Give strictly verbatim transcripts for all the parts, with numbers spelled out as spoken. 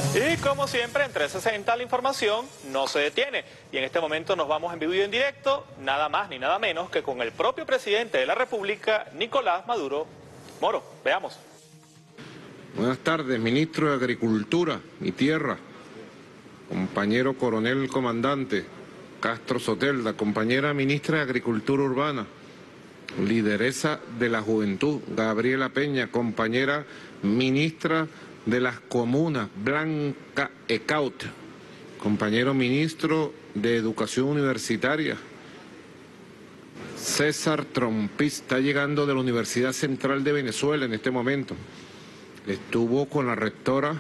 Y como siempre, en trescientos sesenta la información no se detiene. Y en este momento nos vamos en vivo y en directo, nada más ni nada menos que con el propio presidente de la República, Nicolás Maduro Moro. Veamos. Buenas tardes, ministro de Agricultura, mi tierra, compañero coronel comandante Castro Sotelda, compañera ministra de Agricultura Urbana, lideresa de la Juventud, Gabriela Peña, compañera ministra de las Comunas, Blanca Ecaut, compañero ministro de Educación Universitaria, César Trompis, está llegando de la Universidad Central de Venezuela en este momento. Estuvo con la rectora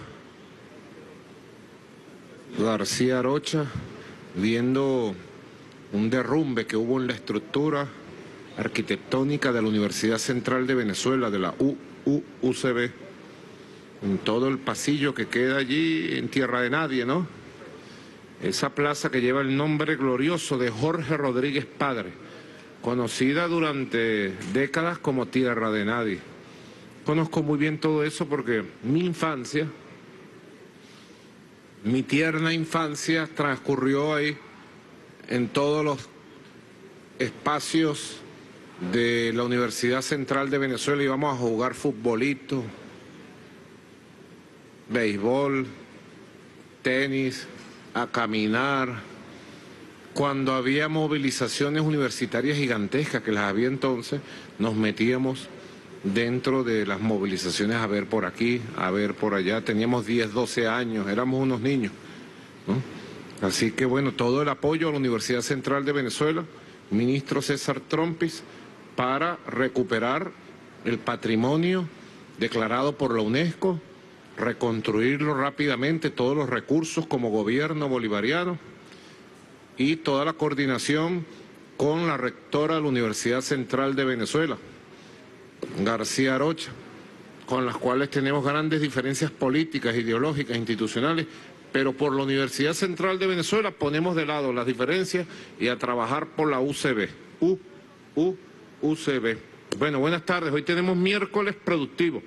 García Arocha viendo un derrumbe que hubo en la estructura arquitectónica de la Universidad Central de Venezuela, de la U U C B, en todo el pasillo que queda allí en tierra de nadie, ¿no? Esa plaza que lleva el nombre glorioso de Jorge Rodríguez Padre, conocida durante décadas como tierra de nadie. Conozco muy bien todo eso porque mi infancia, mi tierna infancia transcurrió ahí, en todos los espacios de la Universidad Central de Venezuela. Íbamos a jugar futbolito, béisbol, tenis, a caminar. Cuando había movilizaciones universitarias gigantescas, que las había entonces, nos metíamos dentro de las movilizaciones a ver por aquí, a ver por allá. Teníamos diez, doce años, éramos unos niños, ¿no? Así que bueno, todo el apoyo a la Universidad Central de Venezuela, ministro César Trompis, para recuperar el patrimonio declarado por la UNESCO, reconstruirlo rápidamente, todos los recursos como gobierno bolivariano y toda la coordinación con la rectora de la Universidad Central de Venezuela, García Arocha, con las cuales tenemos grandes diferencias políticas, ideológicas, institucionales, pero por la Universidad Central de Venezuela ponemos de lado las diferencias y a trabajar por la U C B. U, U, U C B. Bueno, buenas tardes. Hoy tenemos miércoles productivo.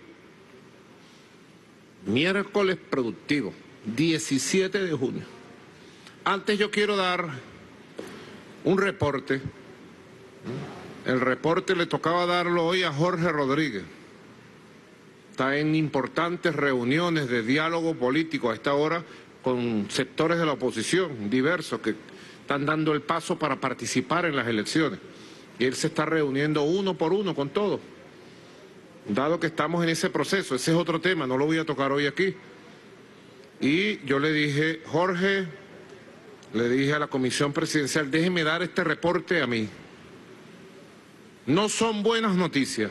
Miércoles productivo, diecisiete de junio. Antes yo quiero dar un reporte. El reporte le tocaba darlo hoy a Jorge Rodríguez. Está en importantes reuniones de diálogo político a esta hora con sectores de la oposición diversos que están dando el paso para participar en las elecciones. Y él se está reuniendo uno por uno con todos. Dado que estamos en ese proceso, ese es otro tema, no lo voy a tocar hoy aquí. Y yo le dije, Jorge, le dije a la comisión presidencial, déjeme dar este reporte a mí. No son buenas noticias.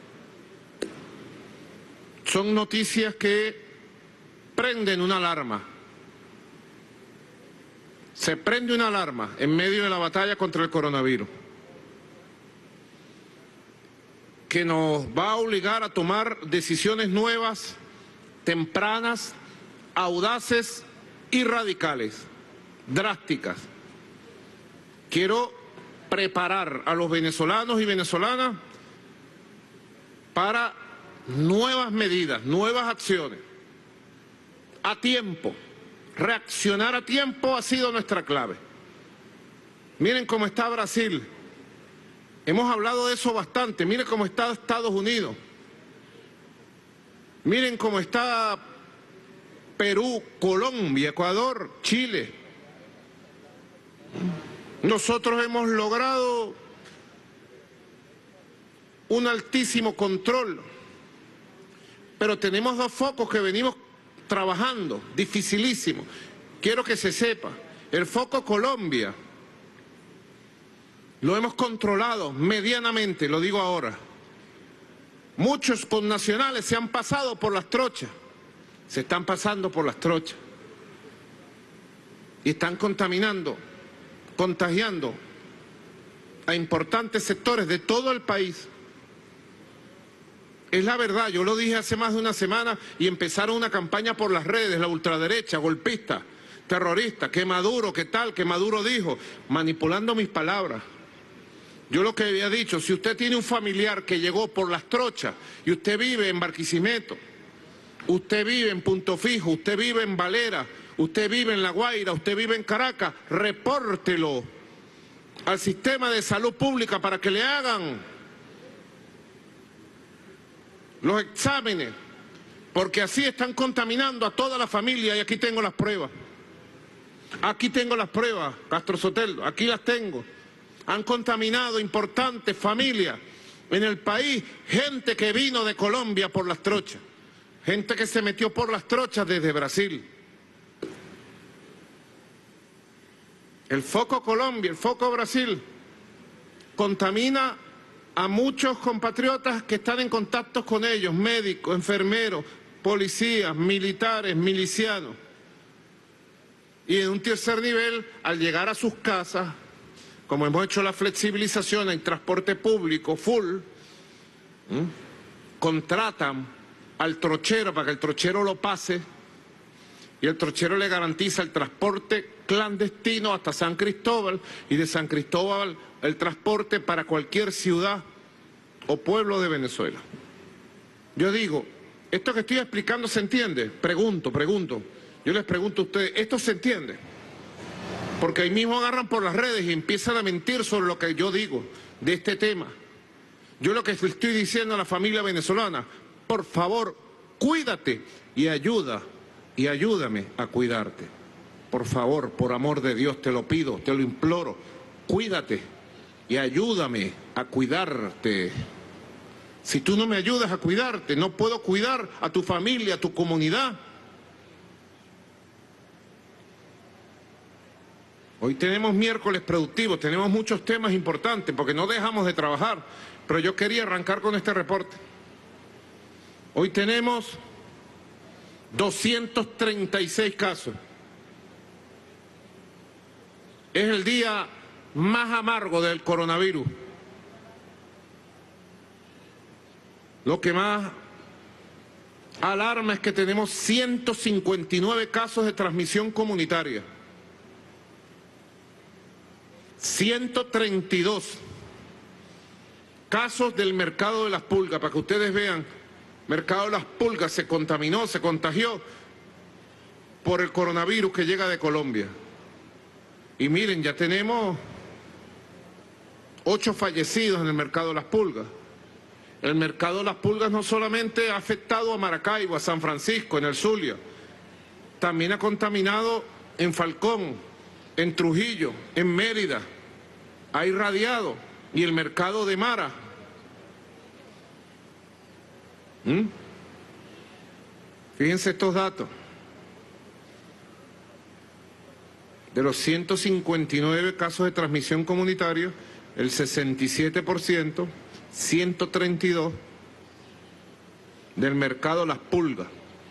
Son noticias que prenden una alarma. Se prende una alarma en medio de la batalla contra el coronavirus, que nos va a obligar a tomar decisiones nuevas, tempranas, audaces y radicales, drásticas. Quiero preparar a los venezolanos y venezolanas para nuevas medidas, nuevas acciones, a tiempo. Reaccionar a tiempo ha sido nuestra clave. Miren cómo está Brasil. Hemos hablado de eso bastante. Miren cómo está Estados Unidos. Miren cómo está Perú, Colombia, Ecuador, Chile. Nosotros hemos logrado un altísimo control, pero tenemos dos focos que venimos trabajando, dificilísimo. Quiero que se sepa, el foco Colombia lo hemos controlado medianamente, lo digo ahora. Muchos connacionales se han pasado por las trochas, se están pasando por las trochas y están contaminando, contagiando a importantes sectores de todo el país. Es la verdad, yo lo dije hace más de una semana y empezaron una campaña por las redes, la ultraderecha, golpista, terrorista, que Maduro, que tal, que Maduro dijo, manipulando mis palabras. Yo lo que había dicho, si usted tiene un familiar que llegó por las trochas y usted vive en Barquisimeto, usted vive en Punto Fijo, usted vive en Valera, usted vive en La Guaira, usted vive en Caracas, repórtelo al sistema de salud pública para que le hagan los exámenes, porque así están contaminando a toda la familia y aquí tengo las pruebas. Aquí tengo las pruebas, Castro Sotelo, aquí las tengo. Han contaminado importantes familias en el país, gente que vino de Colombia por las trochas, gente que se metió por las trochas desde Brasil. El foco Colombia, el foco Brasil, contamina a muchos compatriotas que están en contacto con ellos, médicos, enfermeros, policías, militares, milicianos. Y en un tercer nivel, al llegar a sus casas, como hemos hecho la flexibilización en transporte público full, ¿eh? contratan al trochero para que el trochero lo pase y el trochero le garantiza el transporte clandestino hasta San Cristóbal y de San Cristóbal el transporte para cualquier ciudad o pueblo de Venezuela. Yo digo, ¿esto que estoy explicando se entiende? Pregunto, pregunto. Yo les pregunto a ustedes, ¿esto se entiende? Porque ahí mismo agarran por las redes y empiezan a mentir sobre lo que yo digo de este tema. Yo lo que estoy diciendo a la familia venezolana, por favor, cuídate y ayuda, y ayúdame a cuidarte. Por favor, por amor de Dios, te lo pido, te lo imploro, cuídate y ayúdame a cuidarte. Si tú no me ayudas a cuidarte, no puedo cuidar a tu familia, a tu comunidad. Hoy tenemos miércoles productivos, tenemos muchos temas importantes porque no dejamos de trabajar, pero yo quería arrancar con este reporte. Hoy tenemos doscientos treinta y seis casos. Es el día más amargo del coronavirus. Lo que más alarma es que tenemos ciento cincuenta y nueve casos de transmisión comunitaria. ciento treinta y dos casos del mercado de las pulgas, para que ustedes vean, mercado de las pulgas se contaminó, se contagió por el coronavirus que llega de Colombia. Y miren, ya tenemos ocho fallecidos en el mercado de las pulgas. El mercado de las pulgas no solamente ha afectado a Maracaibo, a San Francisco, en el Zulia, también ha contaminado en Falcón, en Trujillo, en Mérida, ha irradiado, y el mercado de Mara. ¿Mm? Fíjense estos datos. De los ciento cincuenta y nueve casos de transmisión comunitaria, el sesenta y siete por ciento, ciento treinta y dos, del mercado Las Pulgas.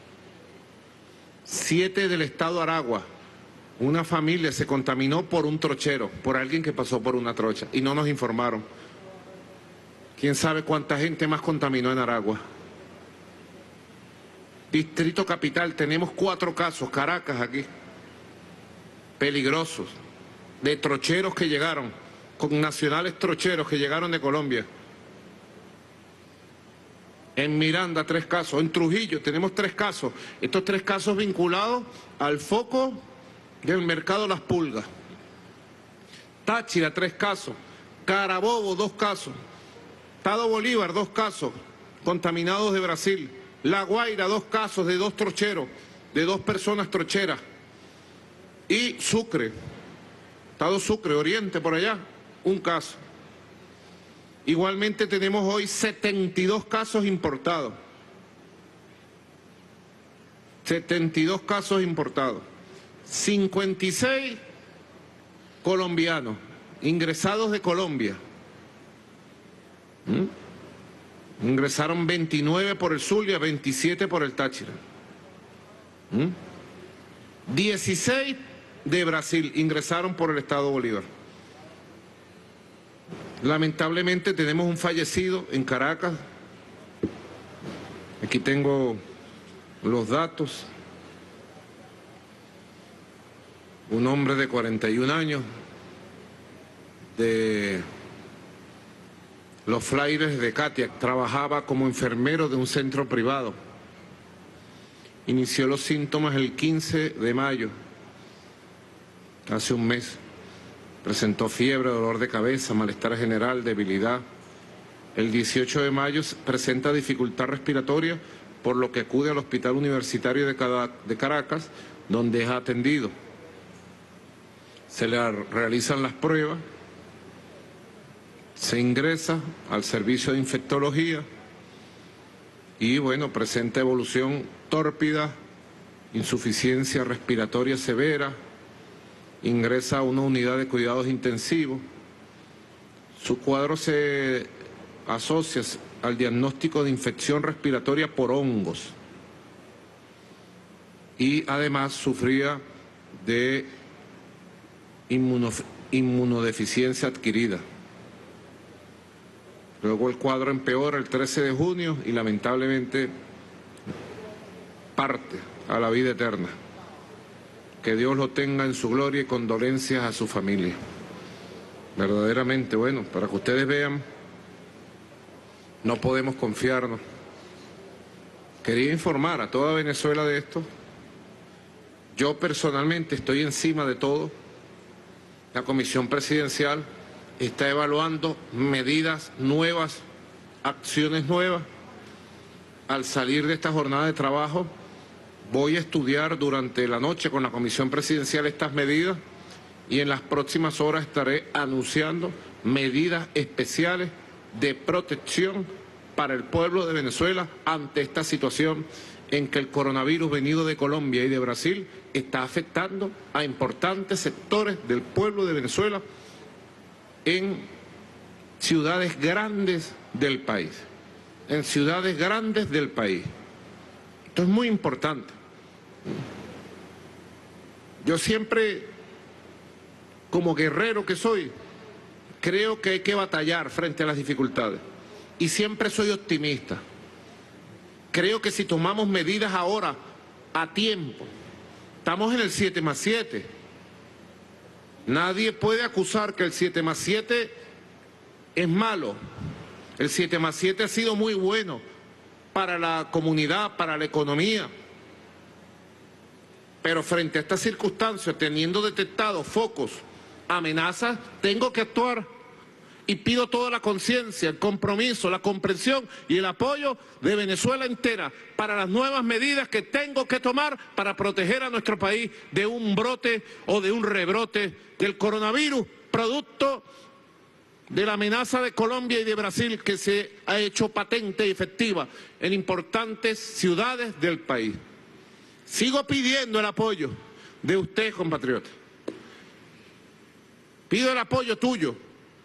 siete del estado Aragua. Una familia se contaminó por un trochero, por alguien que pasó por una trocha, y no nos informaron. ¿Quién sabe cuánta gente más contaminó en Aragua? Distrito Capital, tenemos cuatro casos, Caracas aquí, peligrosos, de trocheros que llegaron, con nacionales trocheros que llegaron de Colombia. En Miranda, tres casos. En Trujillo tenemos tres casos. Estos tres casos vinculados al foco del mercado Las Pulgas. Táchira, tres casos. Carabobo, dos casos. Estado Bolívar, dos casos, contaminados de Brasil. La Guaira, dos casos de dos trocheros, de dos personas trocheras. Y Sucre, Estado Sucre, Oriente, por allá, un caso. Igualmente tenemos hoy setenta y dos casos importados. setenta y dos casos importados. cincuenta y seis colombianos, ingresados de Colombia. ¿Mm? Ingresaron veintinueve por el Zulia, veintisiete por el Táchira. ¿Mm? dieciséis de Brasil ingresaron por el estado Bolívar. Lamentablemente tenemos un fallecido en Caracas. Aquí tengo los datos. Un hombre de cuarenta y un años, de Los Frailes de Catia, trabajaba como enfermero de un centro privado. inició los síntomas el quince de mayo, hace un mes. Presentó fiebre, dolor de cabeza, malestar general, debilidad. El dieciocho de mayo presenta dificultad respiratoria, por lo que acude al Hospital Universitario de Caracas, donde es atendido. Se le realizan las pruebas, se ingresa al servicio de infectología y, bueno, presenta evolución tórpida, insuficiencia respiratoria severa, ingresa a una unidad de cuidados intensivos. Su cuadro se asocia al diagnóstico de infección respiratoria por hongos y además sufría de inmunodeficiencia adquirida. Luego el cuadro empeora el trece de junio y lamentablemente parte a la vida eterna. Que Dios lo tenga en su gloria y condolencias a su familia. Verdaderamente, bueno, para que ustedes vean, no podemos confiarnos. Quería informar a toda Venezuela de esto. Yo personalmente estoy encima de todo. La Comisión Presidencial está evaluando medidas nuevas, acciones nuevas. Al salir de esta jornada de trabajo, voy a estudiar durante la noche con la Comisión Presidencial estas medidas y en las próximas horas estaré anunciando medidas especiales de protección para el pueblo de Venezuela ante esta situación en que el coronavirus venido de Colombia y de Brasil está afectando a importantes sectores del pueblo de Venezuela en ciudades grandes del país, en ciudades grandes del país. Esto es muy importante. Yo siempre, como guerrero que soy, creo que hay que batallar frente a las dificultades. Y siempre soy optimista. Creo que si tomamos medidas ahora, a tiempo, estamos en el siete más siete. Nadie puede acusar que el siete más siete es malo. El siete más siete ha sido muy bueno para la comunidad, para la economía. Pero frente a estas circunstancias, teniendo detectados focos, amenazas, tengo que actuar. Y pido toda la conciencia, el compromiso, la comprensión y el apoyo de Venezuela entera para las nuevas medidas que tengo que tomar para proteger a nuestro país de un brote o de un rebrote del coronavirus, producto de la amenaza de Colombia y de Brasil que se ha hecho patente y efectiva en importantes ciudades del país. Sigo pidiendo el apoyo de usted, compatriota. Pido el apoyo tuyo.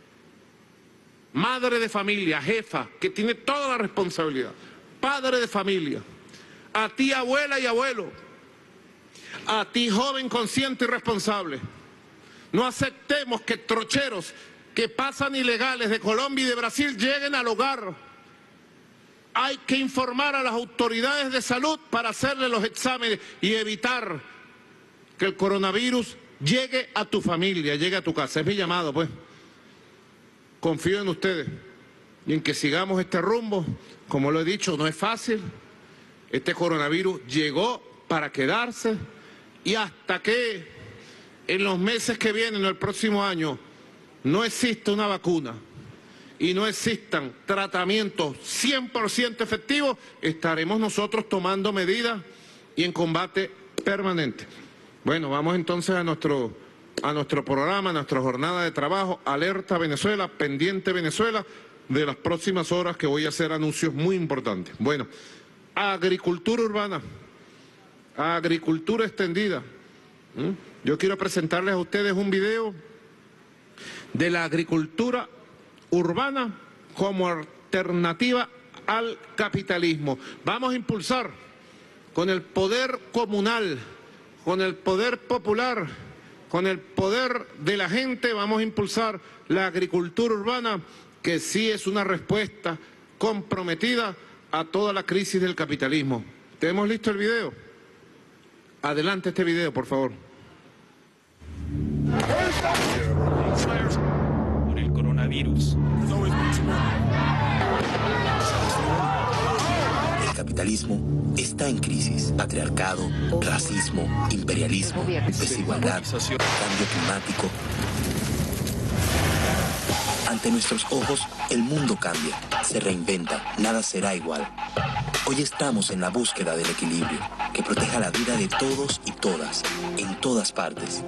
Madre de familia, jefa, que tiene toda la responsabilidad. Padre de familia. A ti, abuela y abuelo. A ti, joven consciente y responsable. No aceptemos que trocheros que pasan ilegales de Colombia y de Brasil lleguen al hogar. Hay que informar a las autoridades de salud para hacerle los exámenes y evitar que el coronavirus llegue a tu familia, llegue a tu casa. Es mi llamado, pues. Confío en ustedes y en que sigamos este rumbo. Como lo he dicho, no es fácil. Este coronavirus llegó para quedarse y hasta que en los meses que vienen, el próximo año, no exista una vacuna y no existan tratamientos cien por ciento efectivos, estaremos nosotros tomando medidas y en combate permanente. Bueno, vamos entonces a nuestro... a nuestro programa, a nuestra jornada de trabajo, Alerta Venezuela, Pendiente Venezuela, de las próximas horas que voy a hacer anuncios muy importantes. Bueno, agricultura urbana, agricultura extendida. ¿Mm? Yo quiero presentarles a ustedes un video de la agricultura urbana como alternativa al capitalismo. Vamos a impulsar con el poder comunal, con el poder popular, con el poder de la gente, vamos a impulsar la agricultura urbana, que sí es una respuesta comprometida a toda la crisis del capitalismo. ¿Tenemos listo el video? Adelante este video, por favor. Por el coronavirus. El capitalismo capitalismo está en crisis. Patriarcado, racismo, imperialismo, desigualdad, cambio climático. Ante nuestros ojos, el mundo cambia, se reinventa, nada será igual. Hoy estamos en la búsqueda del equilibrio, que proteja la vida de todos y todas, en todas partes.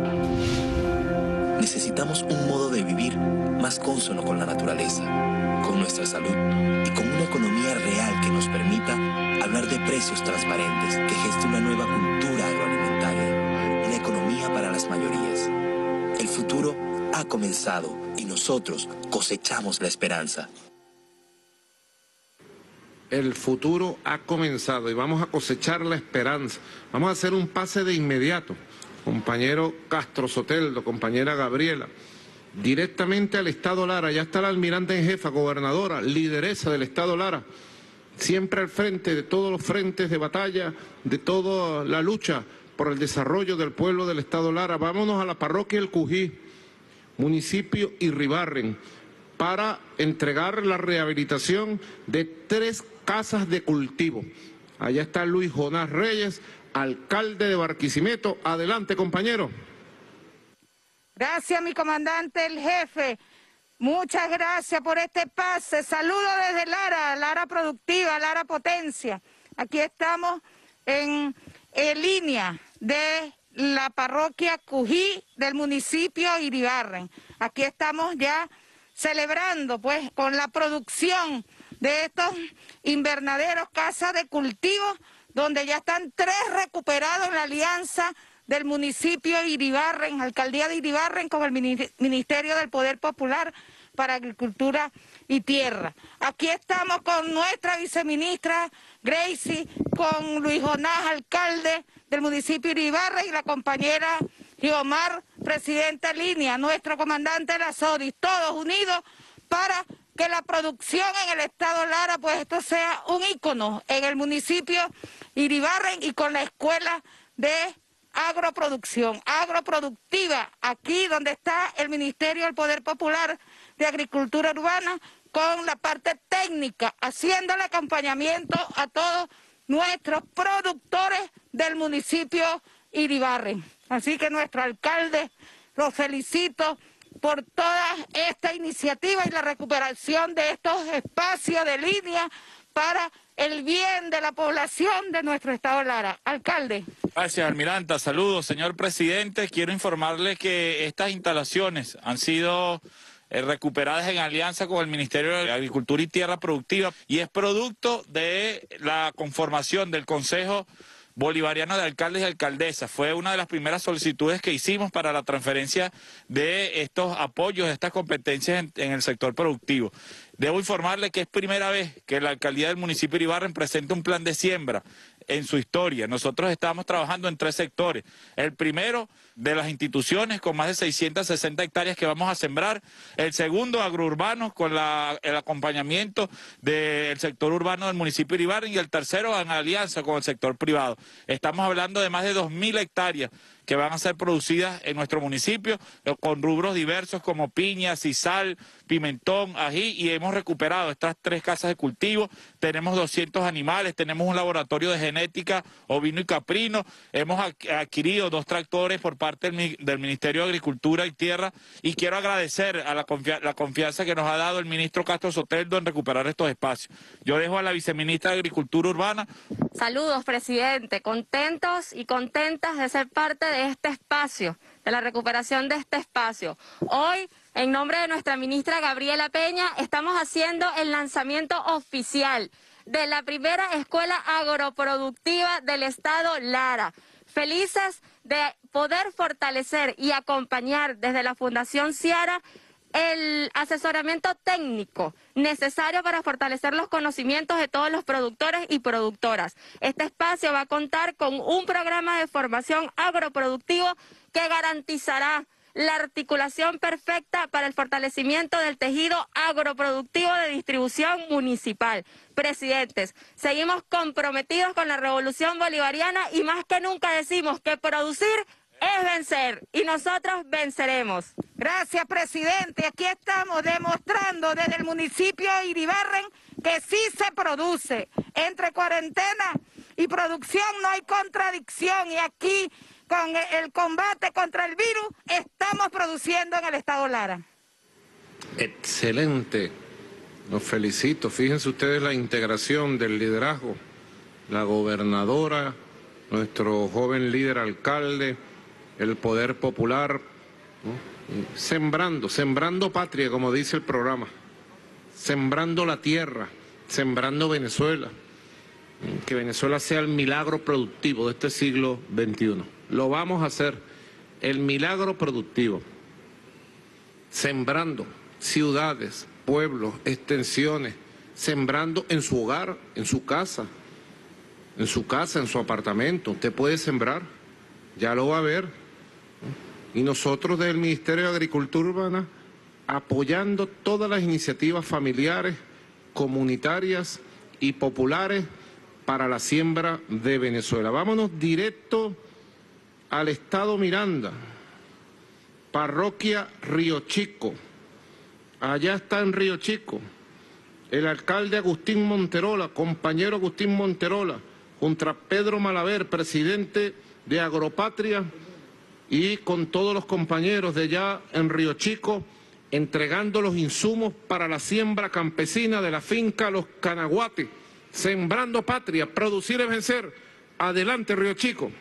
Necesitamos un modo de vivir más cónsono con la naturaleza, con nuestra salud y con una economía real que nos permita hablar de precios transparentes, que geste una nueva cultura agroalimentaria, una economía para las mayorías. El futuro ha comenzado y nosotros cosechamos la esperanza. El futuro ha comenzado y vamos a cosechar la esperanza. Vamos a hacer un pase de inmediato, compañero Castro Soteldo, compañera Gabriela, directamente al Estado Lara. Ya está la almirante en jefa, gobernadora, lideresa del Estado Lara, siempre al frente de todos los frentes de batalla, de toda la lucha por el desarrollo del pueblo del Estado Lara. Vámonos a la parroquia El Cují, municipio Iribarren, para entregar la rehabilitación de tres casas de cultivo. Allá está Luis Jonás Reyes, alcalde de Barquisimeto. Adelante, compañero. Gracias, mi comandante, el jefe. Muchas gracias por este pase. Saludos desde Lara, Lara Productiva, Lara Potencia. Aquí estamos en, en línea de la parroquia Cují del municipio Iribarren. Aquí estamos ya celebrando pues con la producción de estos invernaderos, casas de cultivo, donde ya están tres recuperados en la alianza del municipio Iribarren, alcaldía de Iribarren, con el Ministerio del Poder Popular para Agricultura y Tierra. Aquí estamos con nuestra viceministra Gracie, con Luis Jonás, alcalde del municipio Iribarren, y la compañera Giomar, presidenta línea, nuestro comandante de la SODIS, todos unidos para que la producción en el estado Lara, pues esto sea un ícono en el municipio Iribarren, y con la escuela de agroproducción, agroproductiva, aquí donde está el Ministerio del Poder Popular de Agricultura Urbana, con la parte técnica, haciendo el acompañamiento a todos nuestros productores del municipio Iribarren. Así que nuestro alcalde, lo felicito por toda esta iniciativa y la recuperación de estos espacios de línea para el bien de la población de nuestro estado Lara. Alcalde. Gracias, almiranta. Saludos, señor presidente. Quiero informarle que estas instalaciones han sido eh, recuperadas en alianza con el Ministerio de Agricultura y Tierra Productiva, y es producto de la conformación del Consejo Bolivariano de Alcaldes y Alcaldesas. Fue una de las primeras solicitudes que hicimos para la transferencia de estos apoyos, de estas competencias en, en el sector productivo. Debo informarle que es primera vez que la alcaldía del municipio de Iribarren presenta un plan de siembra en su historia. Nosotros estamos trabajando en tres sectores. El primero, de las instituciones, con más de seiscientas sesenta hectáreas que vamos a sembrar. El segundo, agrourbanos, con la, el acompañamiento del sector urbano del municipio de Iribarren. Y el tercero, en alianza con el sector privado. Estamos hablando de más de dos mil hectáreas que van a ser producidas en nuestro municipio, con rubros diversos como piña, sisal, pimentón, ají, y hemos recuperado estas tres casas de cultivo. Tenemos doscientos animales, tenemos un laboratorio de genética ovino y caprino, hemos adquirido dos tractores por parte del, del Ministerio de Agricultura y Tierra, y quiero agradecer a la, confia la confianza que nos ha dado el ministro Castro Soteldo en recuperar estos espacios. Yo dejo a la viceministra de Agricultura Urbana. Saludos, presidente, contentos y contentas de ser parte de este espacio, de la recuperación de este espacio. Hoy, en nombre de nuestra ministra Gabriela Peña, estamos haciendo el lanzamiento oficial de la primera escuela agroproductiva del estado Lara. Felices de poder fortalecer y acompañar desde la Fundación Ciara el asesoramiento técnico necesario para fortalecer los conocimientos de todos los productores y productoras. Este espacio va a contar con un programa de formación agroproductivo que garantizará la articulación perfecta para el fortalecimiento del tejido agroproductivo de distribución municipal. Presidentes, seguimos comprometidos con la revolución bolivariana y más que nunca decimos que producir es vencer, y nosotros venceremos. Gracias, presidente. Aquí estamos demostrando desde el municipio de Iribarren que sí se produce. Entre cuarentena y producción no hay contradicción y aquí con el combate contra el virus estamos produciendo en el estado Lara. Excelente, los felicito. Fíjense ustedes la integración del liderazgo, la gobernadora, nuestro joven líder alcalde, el poder popular, ¿no? sembrando, sembrando patria, como dice el programa, sembrando la tierra, sembrando Venezuela, que Venezuela sea el milagro productivo de este siglo veintiuno. Lo vamos a hacer, el milagro productivo, sembrando ciudades, pueblos, extensiones, sembrando en su hogar, en su casa, en su casa, en su apartamento. Usted puede sembrar, ya lo va a ver. Y nosotros del Ministerio de Agricultura Urbana apoyando todas las iniciativas familiares, comunitarias y populares para la siembra de Venezuela. Vámonos directo al estado Miranda, parroquia Río Chico. Allá está en Río Chico el alcalde Agustín Monterola, compañero Agustín Monterola, junto a Pedro Malaver, presidente de Agropatria, y con todos los compañeros de allá en Río Chico, entregando los insumos para la siembra campesina de la finca Los Canaguates, sembrando patria, producir es vencer. Adelante, Río Chico.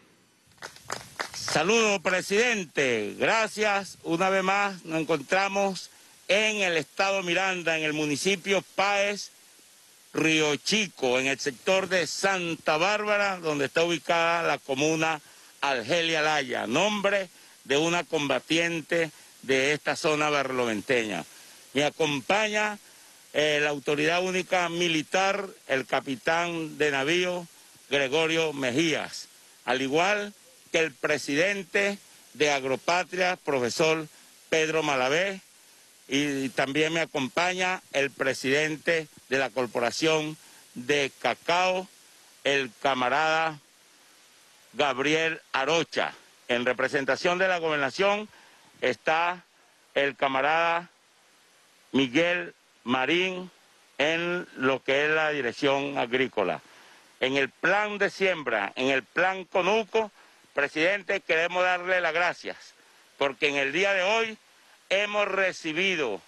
Saludos, presidente. Gracias. Una vez más nos encontramos en el estado Miranda, en el municipio Páez, Río Chico, en el sector de Santa Bárbara, donde está ubicada la comuna Argelia Laya, nombre de una combatiente de esta zona barloventeña. Me acompaña eh, la autoridad única militar, el capitán de navío Gregorio Mejías, al igual que el presidente de Agropatria, profesor Pedro Malavé, y también me acompaña el presidente de la Corporación de Cacao, el camarada Gabriel Arocha. En representación de la gobernación está el camarada Miguel Marín en lo que es la dirección agrícola. En el plan de siembra, en el plan Conuco, presidente, queremos darle las gracias, porque en el día de hoy hemos recibido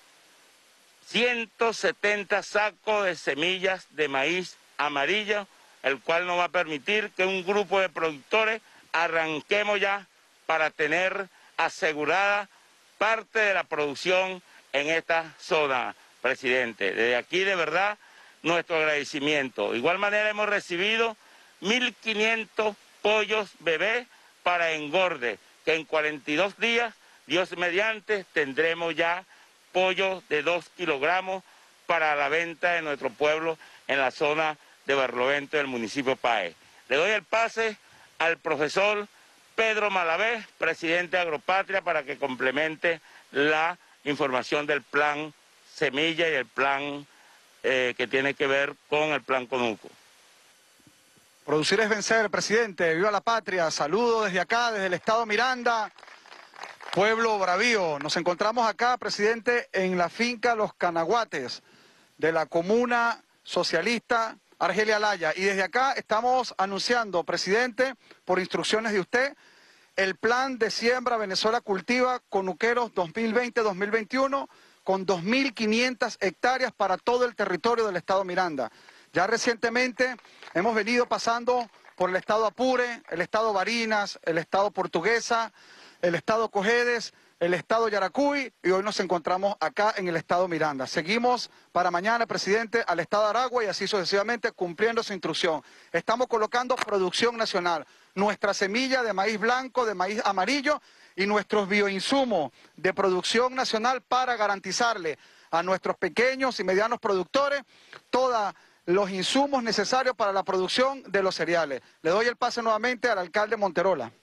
ciento setenta sacos de semillas de maíz amarillo, el cual nos va a permitir que un grupo de productores arranquemos ya para tener asegurada parte de la producción en esta zona, presidente. Desde aquí, de verdad, nuestro agradecimiento. De igual manera, hemos recibido mil quinientos pollos bebés para engorde, que en cuarenta y dos días, Dios mediante, tendremos ya pollos de dos kilogramos para la venta de nuestro pueblo en la zona de Barlovento del municipio Páez. Le doy el pase al profesor Pedro Malavé, presidente de Agropatria, para que complemente la información del plan Semilla y el plan eh, que tiene que ver con el plan Conuco. Producir es vencer, presidente. Viva la patria. Saludos desde acá, desde el estado Miranda, pueblo bravío. Nos encontramos acá, presidente, en la finca Los Canaguates de la comuna socialista Argelia Laya. Y desde acá estamos anunciando, presidente, por instrucciones de usted, el plan de siembra Venezuela Cultiva Conuqueros dos mil veinte dos mil veintiuno con dos mil quinientas hectáreas para todo el territorio del estado Miranda. Ya recientemente hemos venido pasando por el estado Apure, el estado Barinas, el estado Portuguesa, el estado Cojedes, el estado Yaracuy, y hoy nos encontramos acá en el estado Miranda. Seguimos para mañana, presidente, al estado Aragua y así sucesivamente cumpliendo su instrucción. Estamos colocando producción nacional, nuestra semilla de maíz blanco, de maíz amarillo y nuestros bioinsumos de producción nacional para garantizarle a nuestros pequeños y medianos productores todos los insumos necesarios para la producción de los cereales. Le doy el pase nuevamente al alcalde Monterola.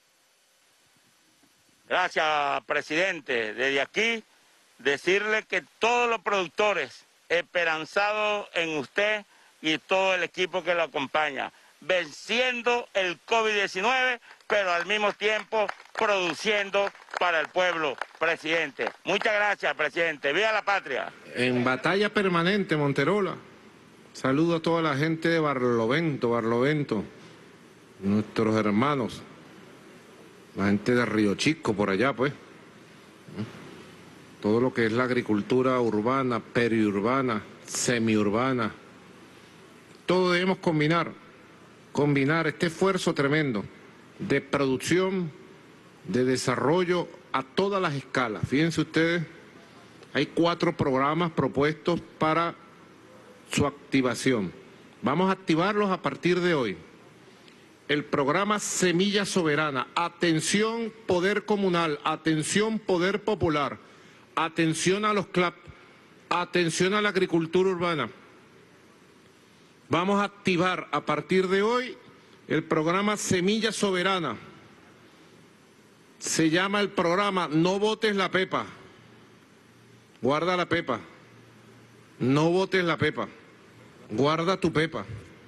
Gracias, presidente. Desde aquí, decirle que todos los productores esperanzados en usted y todo el equipo que lo acompaña, venciendo el COVID diecinueve, pero al mismo tiempo produciendo para el pueblo, presidente. Muchas gracias, presidente. ¡Viva la patria! En batalla permanente, Monterola. Saludo a toda la gente de Barlovento, Barlovento, nuestros hermanos, la gente de Río Chico, por allá, pues. Todo lo que es la agricultura urbana, periurbana, semiurbana. Todo debemos combinar, combinar este esfuerzo tremendo de producción, de desarrollo a todas las escalas. Fíjense ustedes, hay cuatro programas propuestos para su activación. Vamos a activarlos a partir de hoy. El programa Semilla Soberana, atención poder comunal, atención poder popular, atención a los C L A P, atención a la agricultura urbana. Vamos a activar a partir de hoy el programa Semilla Soberana. Se llama el programa No Botes la Pepa. Guarda la pepa. No botes la pepa. Guarda tu pepa.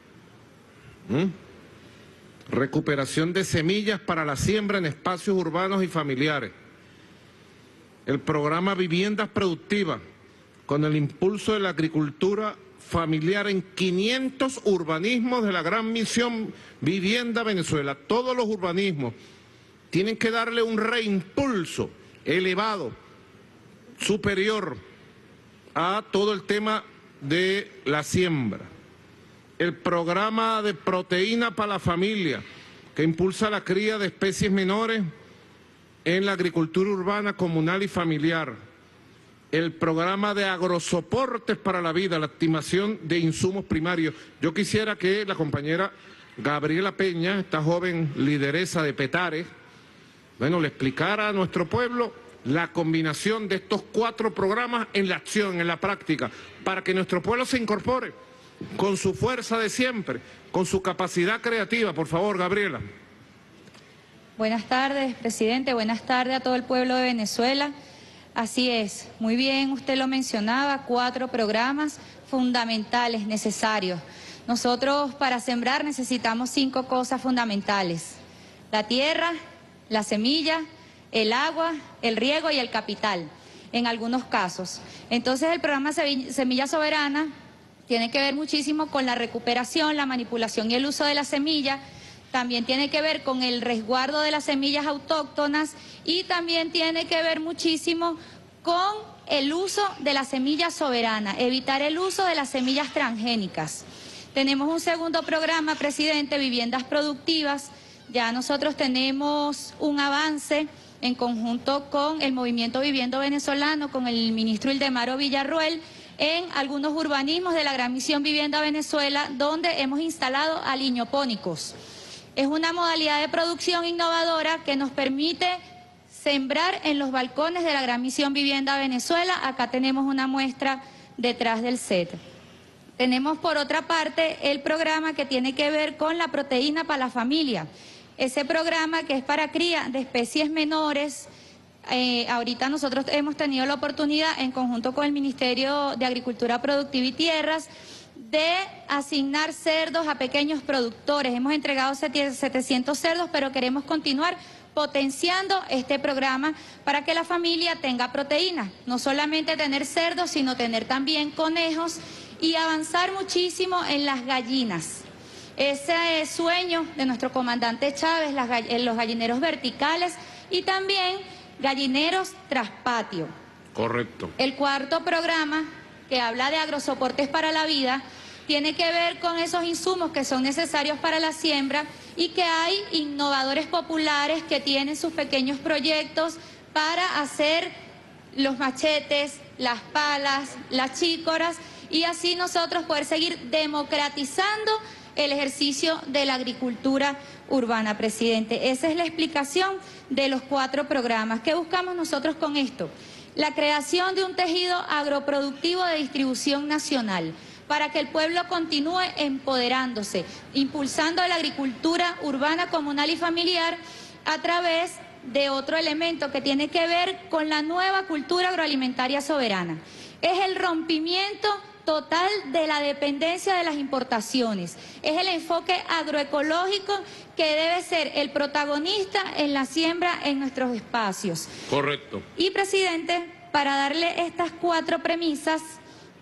¿Mm? Recuperación de semillas para la siembra en espacios urbanos y familiares. El programa Viviendas Productivas, con el impulso de la agricultura familiar en quinientos urbanismos de la gran misión Vivienda Venezuela. Todos los urbanismos tienen que darle un reimpulso elevado, superior a todo el tema de la siembra. El programa de proteína para la familia, que impulsa la cría de especies menores en la agricultura urbana, comunal y familiar. El programa de agrosoportes para la vida, la estimación de insumos primarios. Yo quisiera que la compañera Gabriela Peña, esta joven lideresa de Petare, bueno, le explicara a nuestro pueblo la combinación de estos cuatro programas en la acción, en la práctica, para que nuestro pueblo se incorpore con su fuerza de siempre, con su capacidad creativa. Por favor, Gabriela. Buenas tardes, presidente. Buenas tardes a todo el pueblo de Venezuela. Así es, muy bien, usted lo mencionaba, cuatro programas fundamentales, necesarios. Nosotros para sembrar necesitamos cinco cosas fundamentales: la tierra, la semilla, el agua, el riego y el capital, en algunos casos. Entonces el programa Semilla Soberana tiene que ver muchísimo con la recuperación, la manipulación y el uso de la semilla. También tiene que ver con el resguardo de las semillas autóctonas y también tiene que ver muchísimo con el uso de la semilla soberana, evitar el uso de las semillas transgénicas. Tenemos un segundo programa, presidente, Viviendas Productivas. Ya nosotros tenemos un avance en conjunto con el Movimiento Viviendo Venezolano, con el ministro Ildemaro Villarruel, en algunos urbanismos de la Gran Misión Vivienda Venezuela, donde hemos instalado aliñopónicos. Es una modalidad de producción innovadora que nos permite sembrar en los balcones de la Gran Misión Vivienda Venezuela. Acá tenemos una muestra detrás del set. Tenemos por otra parte el programa que tiene que ver con la proteína para la familia. Ese programa que es para cría de especies menores. Eh, ahorita nosotros hemos tenido la oportunidad en conjunto con el Ministerio de Agricultura Productiva y Tierras de asignar cerdos a pequeños productores. Hemos entregado setecientos cerdos, pero queremos continuar potenciando este programa para que la familia tenga proteína. No solamente tener cerdos, sino tener también conejos y avanzar muchísimo en las gallinas. Ese es sueño de nuestro comandante Chávez, las, los gallineros verticales y también gallineros tras patio. Correcto. El cuarto programa, que habla de agrosoportes para la vida, tiene que ver con esos insumos que son necesarios para la siembra y que hay innovadores populares que tienen sus pequeños proyectos para hacer los machetes, las palas, las chícoras y así nosotros poder seguir democratizando el ejercicio de la agricultura urbana, presidente. Esa es la explicación de los cuatro programas. ¿Qué buscamos nosotros con esto? La creación de un tejido agroproductivo de distribución nacional para que el pueblo continúe empoderándose, impulsando la agricultura urbana, comunal y familiar a través de otro elemento que tiene que ver con la nueva cultura agroalimentaria soberana. Es el rompimiento total de la dependencia de las importaciones. Es el enfoque agroecológico que debe ser el protagonista en la siembra en nuestros espacios. Correcto. Y, presidente, para darle estas cuatro premisas,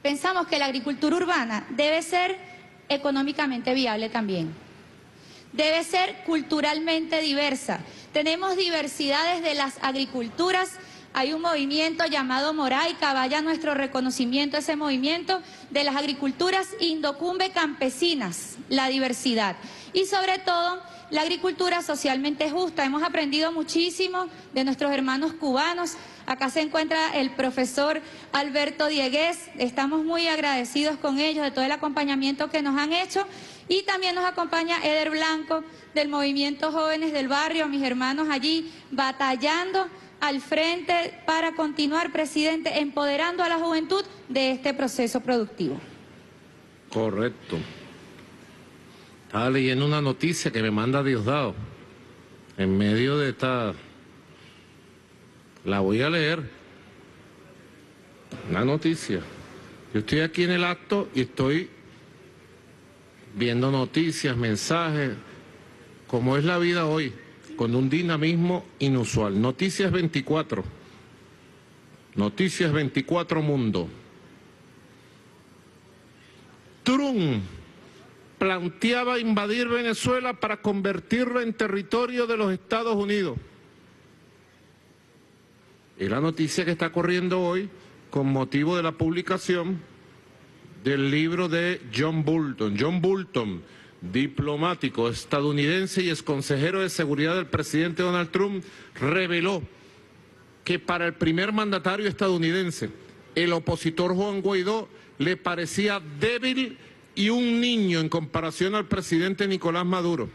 pensamos que la agricultura urbana debe ser económicamente viable también. Debe ser culturalmente diversa. Tenemos diversidades de las agriculturas. Hay un movimiento llamado Moraica, vaya nuestro reconocimiento a ese movimiento de las agriculturas indocumbe campesinas, la diversidad. Y sobre todo, la agricultura socialmente justa. Hemos aprendido muchísimo de nuestros hermanos cubanos. Acá se encuentra el profesor Alberto Dieguez. Estamos muy agradecidos con ellos de todo el acompañamiento que nos han hecho. Y también nos acompaña Eder Blanco del Movimiento Jóvenes del Barrio, mis hermanos allí batallando al frente para continuar, presidente, empoderando a la juventud de este proceso productivo. Correcto. Estaba leyendo una noticia que me manda Diosdado en medio de esta... La voy a leer. Una noticia. Yo estoy aquí en el acto y estoy viendo noticias, mensajes, como es la vida hoy, con un dinamismo inusual. Noticias veinticuatro. Noticias veinticuatro Mundo. Trump planteaba invadir Venezuela para convertirlo en territorio de los Estados Unidos. Es la noticia que está corriendo hoy con motivo de la publicación del libro de John Bolton. John Bolton, diplomático estadounidense y exconsejero de seguridad del presidente Donald Trump, reveló que para el primer mandatario estadounidense, el opositor Juan Guaidó le parecía débil y un niño en comparación al presidente Nicolás Maduro.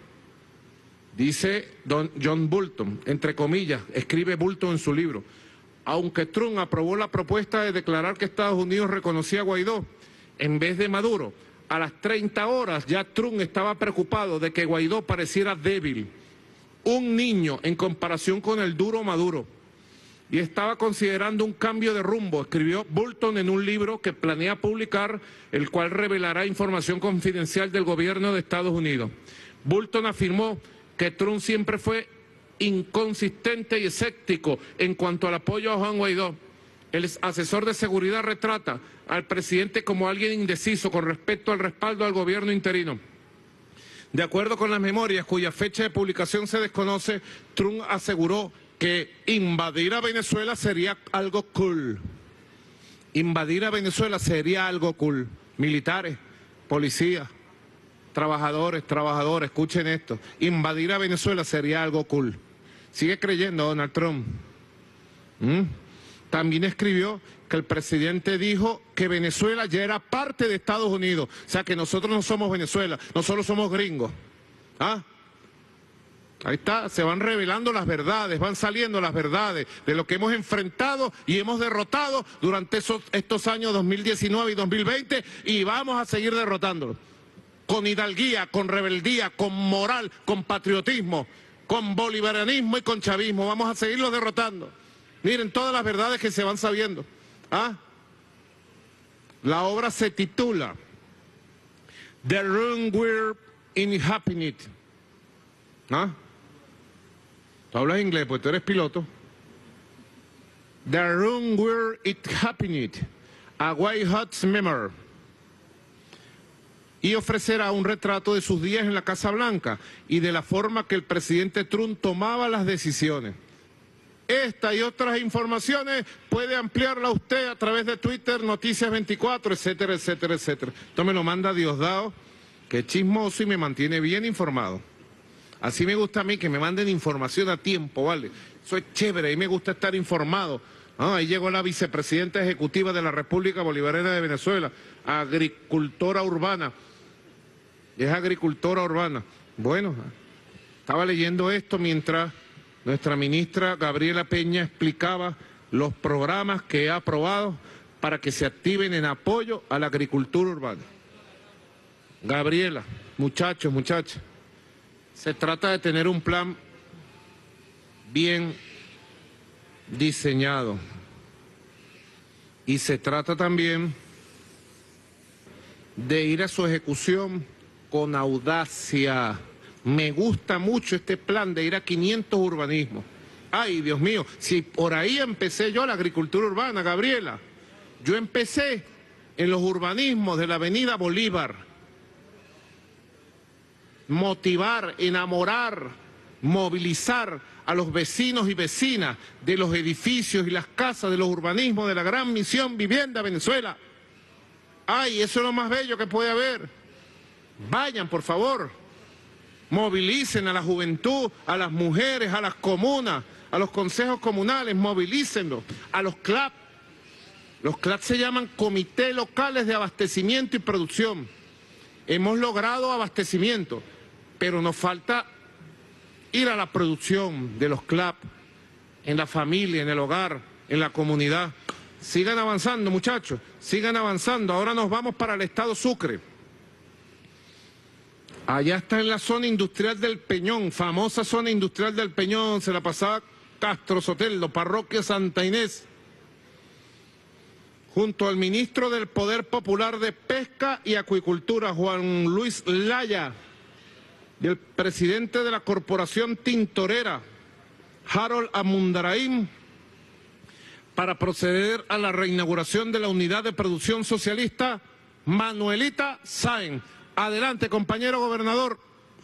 Dice don John Bolton, entre comillas, escribe Bolton en su libro, aunque Trump aprobó la propuesta de declarar que Estados Unidos reconocía a Guaidó en vez de Maduro, a las treinta horas ya Trump estaba preocupado de que Guaidó pareciera débil, un niño en comparación con el duro Maduro, y estaba considerando un cambio de rumbo, escribió Bolton en un libro que planea publicar, el cual revelará información confidencial del gobierno de Estados Unidos. Bolton afirmó que Trump siempre fue inconsistente y escéptico en cuanto al apoyo a Juan Guaidó. El asesor de seguridad retrata al presidente como alguien indeciso con respecto al respaldo al gobierno interino. De acuerdo con las memorias, cuya fecha de publicación se desconoce, Trump aseguró que invadir a Venezuela sería algo cool. Invadir a Venezuela sería algo cool. Militares, policías, trabajadores, trabajadores, escuchen esto. Invadir a Venezuela sería algo cool. Sigue creyendo Donald Trump. ¿Mm? También escribió que el presidente dijo que Venezuela ya era parte de Estados Unidos. O sea, que nosotros no somos Venezuela, nosotros somos gringos. ¿Ah? Ahí está, se van revelando las verdades, van saliendo las verdades de lo que hemos enfrentado y hemos derrotado durante esos, estos años dos mil diecinueve y dos mil veinte, y vamos a seguir derrotándolo. Con hidalguía, con rebeldía, con moral, con patriotismo, con bolivarianismo y con chavismo. Vamos a seguirlos derrotando. Miren todas las verdades que se van sabiendo. ¿Ah? La obra se titula The Room We're Inhabiting. ¿Ah? Tú hablas inglés, pues tú eres piloto. The Room Where It Happened, a White House Memoir. Y ofrecerá un retrato de sus días en la Casa Blanca y de la forma que el presidente Trump tomaba las decisiones. Esta y otras informaciones puede ampliarla usted a través de Twitter, Noticias veinticuatro, etcétera, etcétera, etcétera. Esto me lo manda Diosdado, que es chismoso y me mantiene bien informado. Así me gusta a mí, que me manden información a tiempo, ¿vale? Eso es chévere, a mí me gusta estar informado. Ah, ahí llegó la vicepresidenta ejecutiva de la República Bolivariana de Venezuela, agricultora urbana. Es agricultora urbana. Bueno, estaba leyendo esto mientras nuestra ministra Gabriela Peña explicaba los programas que ha aprobado para que se activen en apoyo a la agricultura urbana. Gabriela, muchachos, muchachas, se trata de tener un plan bien diseñado y se trata también de ir a su ejecución con audacia. Me gusta mucho este plan de ir a quinientos urbanismos. Ay, Dios mío, si por ahí empecé yo la agricultura urbana, Gabriela. Yo empecé en los urbanismos de la avenida Bolívar, motivar, enamorar, movilizar a los vecinos y vecinas de los edificios y las casas de los urbanismos de la Gran Misión Vivienda Venezuela. ¡Ay, eso es lo más bello que puede haber! Vayan, por favor, movilicen a la juventud, a las mujeres, a las comunas, a los consejos comunales, movilícenlos, a los C L A P. Los C L A P se llaman Comités Locales de Abastecimiento y Producción. Hemos logrado abastecimiento, pero nos falta ir a la producción de los C L A P, en la familia, en el hogar, en la comunidad. Sigan avanzando, muchachos, sigan avanzando. Ahora nos vamos para el estado Sucre. Allá está en la zona industrial del Peñón, famosa zona industrial del Peñón, se la pasaba Castro Sotelo, parroquia Santa Inés, junto al ministro del Poder Popular de Pesca y Acuicultura, Juan Luis Laya, y el presidente de la Corporación Tintorera, Harold Amundaraín, para proceder a la reinauguración de la unidad de producción socialista Manuelita Sáenz. Adelante, compañero gobernador.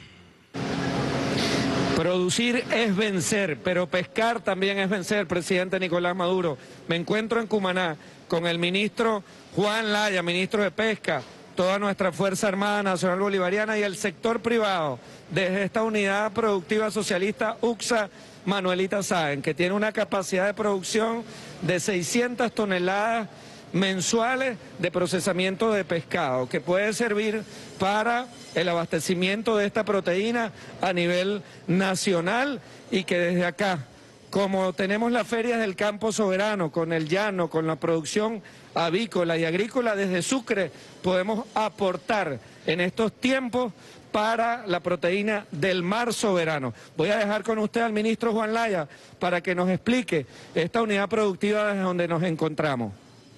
Producir es vencer, pero pescar también es vencer, presidente Nicolás Maduro. Me encuentro en Cumaná con el ministro Juan Laya, ministro de Pesca, toda nuestra Fuerza Armada Nacional Bolivariana y el sector privado, desde esta unidad productiva socialista U C S A Manuelita Sáenz, que tiene una capacidad de producción de seiscientas toneladas mensuales de procesamiento de pescado, que puede servir para el abastecimiento de esta proteína a nivel nacional, y que desde acá, como tenemos las ferias del campo soberano, con el llano, con la producción avícola y agrícola, desde Sucre podemos aportar en estos tiempos para la proteína del mar soberano. Voy a dejar con usted al ministro Juan Laya para que nos explique esta unidad productiva desde donde nos encontramos.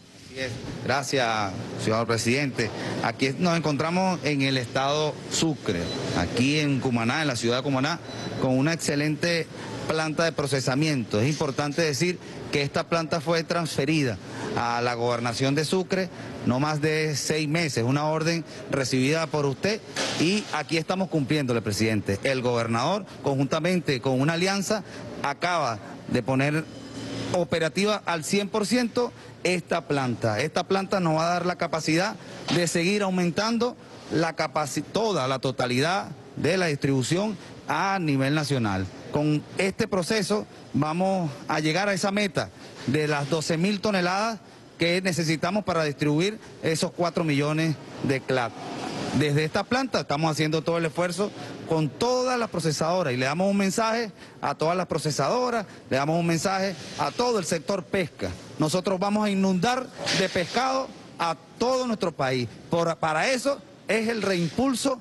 Gracias, señor presidente. Aquí nos encontramos en el estado Sucre, aquí en Cumaná, en la ciudad de Cumaná, con una excelente planta de procesamiento. Es importante decir que esta planta fue transferida a la gobernación de Sucre no más de seis meses, una orden recibida por usted, y aquí estamos cumpliéndole, presidente. El gobernador, conjuntamente con una alianza, acaba de poner operativa al cien por ciento esta planta. Esta planta nos va a dar la capacidad de seguir aumentando la capacidad, toda la totalidad de la distribución a nivel nacional. Con este proceso vamos a llegar a esa meta de las doce mil toneladas que necesitamos para distribuir esos cuatro millones de C L A P. Desde esta planta estamos haciendo todo el esfuerzo con todas las procesadoras, y le damos un mensaje a todas las procesadoras, le damos un mensaje a todo el sector pesca. Nosotros vamos a inundar de pescado a todo nuestro país. Por, para eso es el reimpulso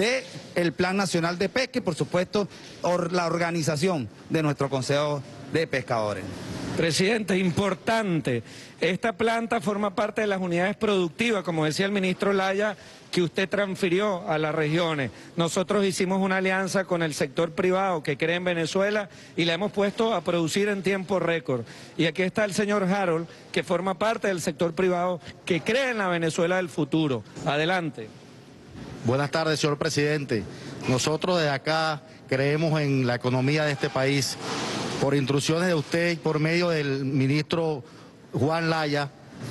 del Plan Nacional de Pesca y, por supuesto, or, la organización de nuestro Consejo de Pescadores. Presidente, importante, esta planta forma parte de las unidades productivas, como decía el ministro Laya, que usted transfirió a las regiones. Nosotros hicimos una alianza con el sector privado que cree en Venezuela y la hemos puesto a producir en tiempo récord. Y aquí está el señor Harold, que forma parte del sector privado que cree en la Venezuela del futuro. Adelante. Buenas tardes, señor presidente. Nosotros desde acá creemos en la economía de este país. Por instrucciones de usted y por medio del ministro Juan Laya,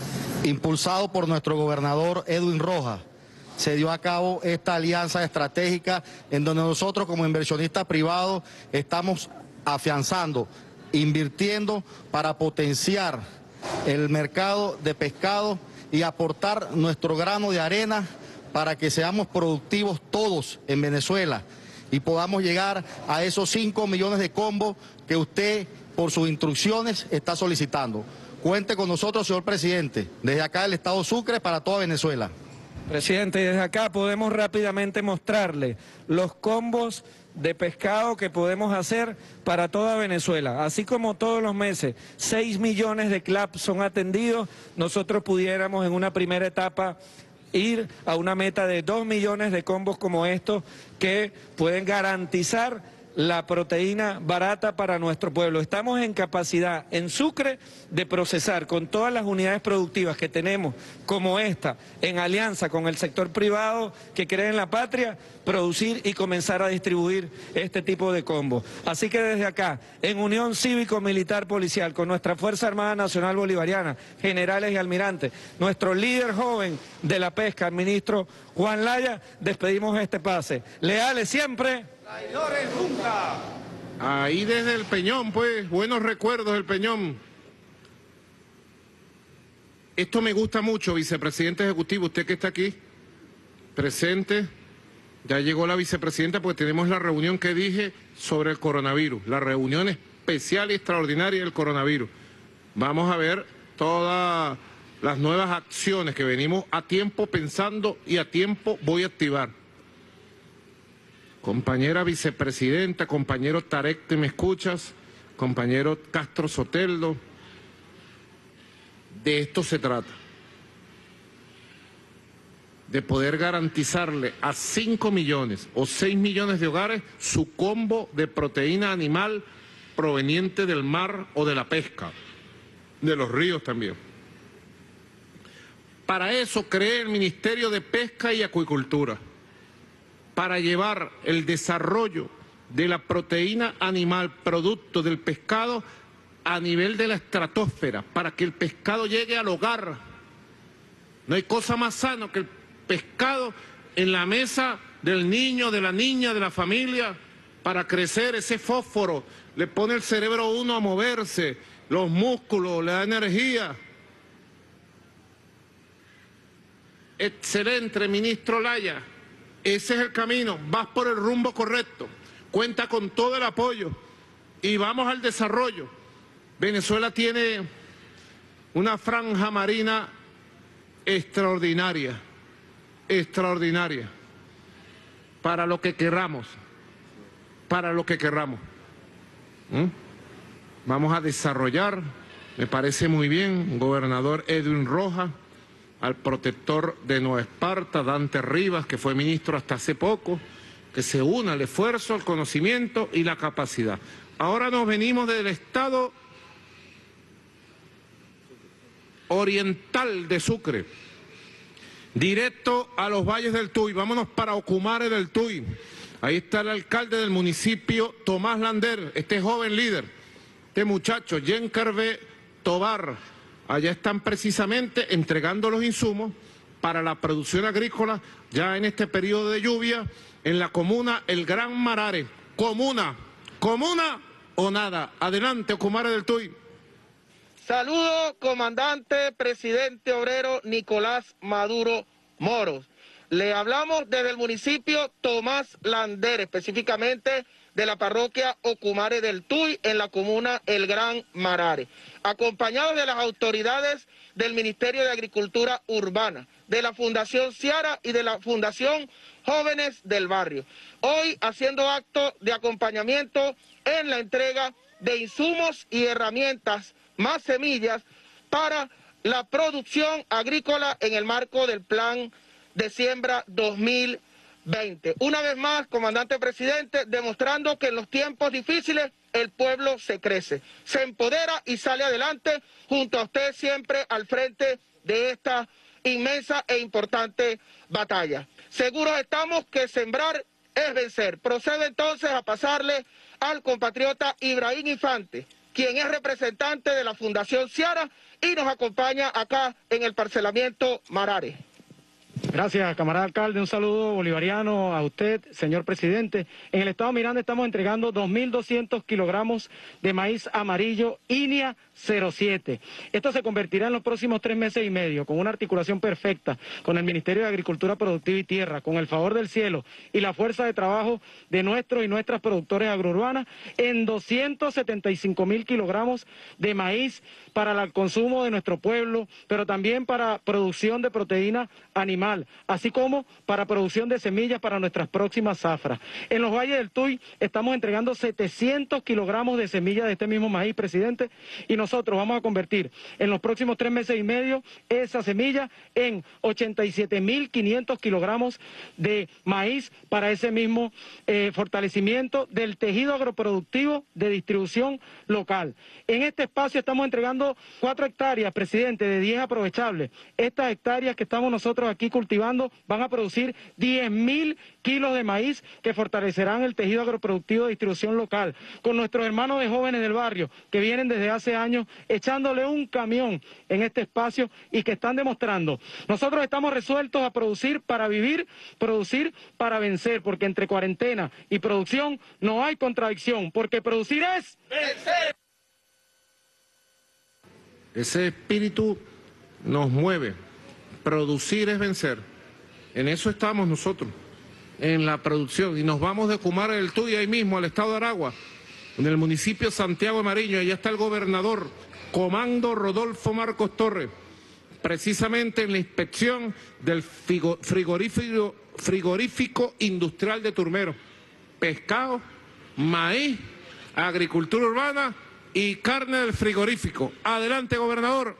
impulsado por nuestro gobernador Edwin Rojas, se dio a cabo esta alianza estratégica en donde nosotros como inversionistas privados estamos afianzando, invirtiendo para potenciar el mercado de pescado y aportar nuestro grano de arena para que seamos productivos todos en Venezuela y podamos llegar a esos cinco millones de combos que usted, por sus instrucciones, está solicitando. Cuente con nosotros, señor presidente, desde acá del estado Sucre para toda Venezuela. Presidente, desde acá podemos rápidamente mostrarle los combos de pescado que podemos hacer para toda Venezuela. Así como todos los meses seis millones de C L A P son atendidos, nosotros pudiéramos en una primera etapa ir a una meta de dos millones de combos como estos que pueden garantizar la proteína barata para nuestro pueblo. Estamos en capacidad en Sucre de procesar con todas las unidades productivas que tenemos, como esta, en alianza con el sector privado que cree en la patria, producir y comenzar a distribuir este tipo de combos. Así que desde acá, en unión cívico-militar policial con nuestra Fuerza Armada Nacional Bolivariana, generales y almirantes, nuestro líder joven de la pesca, el ministro Juan Laya, despedimos este pase. Leales siempre. Traidores nunca. Ahí desde el Peñón, pues, buenos recuerdos del Peñón. Esto me gusta mucho, vicepresidente ejecutivo, usted que está aquí, presente. Ya llegó la vicepresidenta porque tenemos la reunión que dije sobre el coronavirus, la reunión especial y extraordinaria del coronavirus. Vamos a ver todas las nuevas acciones que venimos a tiempo pensando y a tiempo voy a activar. Compañera vicepresidenta, compañero Tarek, ¿te me escuchas? Compañero Castro Soteldo, de esto se trata. De poder garantizarle a cinco millones o seis millones de hogares su combo de proteína animal proveniente del mar o de la pesca, de los ríos también. Para eso creé el Ministerio de Pesca y Acuicultura, para llevar el desarrollo de la proteína animal, producto del pescado, a nivel de la estratosfera, para que el pescado llegue al hogar. No hay cosa más sana que el pescado en la mesa del niño, de la niña, de la familia, para crecer ese fósforo, le pone el cerebro a uno a moverse, los músculos, le da energía. Excelente, ministro Laya, ese es el camino, vas por el rumbo correcto, cuenta con todo el apoyo y vamos al desarrollo. Venezuela tiene una franja marina extraordinaria. extraordinaria, para lo que querramos, para lo que querramos. ¿Mm? Vamos a desarrollar, me parece muy bien, gobernador Edwin Rojas, al protector de Nueva Esparta, Dante Rivas, que fue ministro hasta hace poco, que se una al esfuerzo, al conocimiento y la capacidad. Ahora nos venimos del estado oriental de Sucre, directo a los valles del Tuy. Vámonos para Ocumare del Tuy. Ahí está el alcalde del municipio, Tomás Lander, este joven líder, este muchacho, Yencarbe Tobar. Allá están precisamente entregando los insumos para la producción agrícola ya en este periodo de lluvia en la comuna El Gran Marare. Comuna, comuna o nada. Adelante, Ocumare del Tuy. Saludo, comandante, presidente obrero Nicolás Maduro Moros. Le hablamos desde el municipio Tomás Lander, específicamente de la parroquia Ocumare del Tuy, en la comuna El Gran Marare, acompañados de las autoridades del Ministerio de Agricultura Urbana, de la Fundación Ciara y de la Fundación Jóvenes del Barrio. Hoy haciendo acto de acompañamiento en la entrega de insumos y herramientas, más semillas para la producción agrícola en el marco del Plan de Siembra dos mil veinte. Una vez más, comandante presidente, demostrando que en los tiempos difíciles el pueblo se crece, se empodera y sale adelante junto a usted siempre al frente de esta inmensa e importante batalla. Seguros estamos que sembrar es vencer. Procedo entonces a pasarle al compatriota Ibrahim Infante, quien es representante de la Fundación Ciara y nos acompaña acá en el parcelamiento Marare. Gracias, camarada alcalde. Un saludo bolivariano a usted, señor presidente. En el estado Miranda estamos entregando dos mil doscientos kilogramos de maíz amarillo I N I A cero siete. Esto se convertirá en los próximos tres meses y medio, con una articulación perfecta con el Ministerio de Agricultura Productiva y Tierra, con el favor del cielo y la fuerza de trabajo de nuestros y nuestras productores agrourbanas, en doscientos setenta y cinco mil kilogramos de maíz para el consumo de nuestro pueblo, pero también para producción de proteína animal. industrial, así como para producción de semillas para nuestras próximas zafras. En los valles del Tuy estamos entregando setecientos kilogramos de semillas de este mismo maíz, presidente, y nosotros vamos a convertir en los próximos tres meses y medio esa semilla en ochenta y siete mil quinientos kilogramos de maíz para ese mismo eh, fortalecimiento del tejido agroproductivo de distribución local. En este espacio estamos entregando cuatro hectáreas, presidente, de diez aprovechables. Estas hectáreas que estamos nosotros aquí cultivando van a producir diez mil kilos de maíz que fortalecerán el tejido agroproductivo de distribución local, con nuestros hermanos de jóvenes del barrio que vienen desde hace años echándole un camión en este espacio y que están demostrando. Nosotros estamos resueltos a producir para vivir, producir para vencer, porque entre cuarentena y producción no hay contradicción, porque producir es vencer. Ese espíritu nos mueve. Producir es vencer. En eso estamos nosotros, en la producción. Y nos vamos de Cumara del Tuy, ahí mismo, al estado de Aragua, en el municipio de Santiago de Mariño. Allá está el gobernador, Comando Rodolfo Marcos Torres, precisamente en la inspección del frigorífico, frigorífico industrial de Turmero. Pescado, maíz, agricultura urbana y carne del frigorífico. Adelante, gobernador.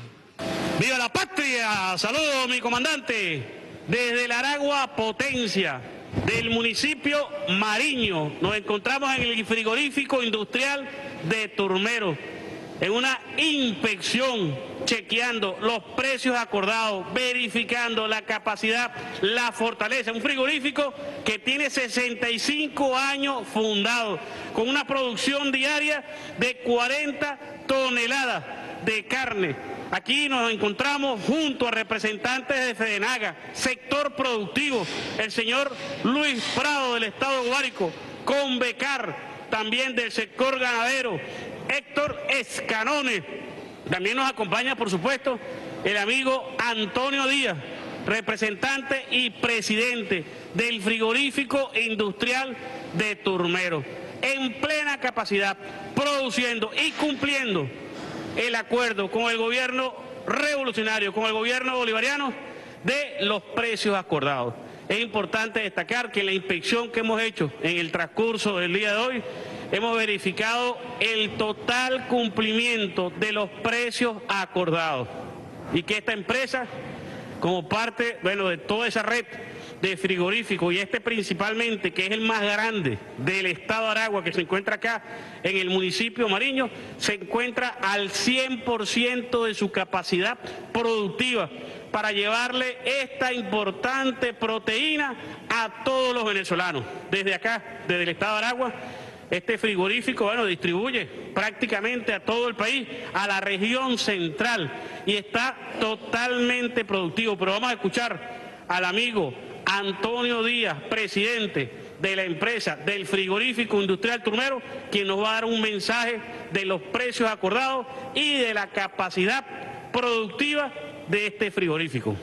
¡Viva la patria! Saludos, mi comandante. Desde la Aragua Potencia, del municipio Mariño, nos encontramos en el frigorífico industrial de Turmero, en una inspección, chequeando los precios acordados, verificando la capacidad, la fortaleza. Un frigorífico que tiene sesenta y cinco años fundado, con una producción diaria de cuarenta toneladas de carne. Aquí nos encontramos junto a representantes de Fedenaga, sector productivo, el señor Luis Prado del estado de Guárico, Convecar, también del sector ganadero, Héctor Escanone. También nos acompaña, por supuesto, el amigo Antonio Díaz, representante y presidente del frigorífico industrial de Turmero, en plena capacidad, produciendo y cumpliendo el acuerdo con el gobierno revolucionario, con el gobierno bolivariano, de los precios acordados. Es importante destacar que en la inspección que hemos hecho en el transcurso del día de hoy, hemos verificado el total cumplimiento de los precios acordados y que esta empresa, como parte, bueno, de toda esa red de frigorífico, y este principalmente, que es el más grande del estado de Aragua, que se encuentra acá en el municipio Mariño, se encuentra al cien por ciento de su capacidad productiva para llevarle esta importante proteína a todos los venezolanos. Desde acá, desde el estado de Aragua, este frigorífico, bueno, distribuye prácticamente a todo el país, a la región central, y está totalmente productivo. Pero vamos a escuchar al amigo Antonio Díaz, presidente de la empresa del frigorífico industrial Turmero, quien nos va a dar un mensaje de los precios acordados y de la capacidad productiva de este frigorífico.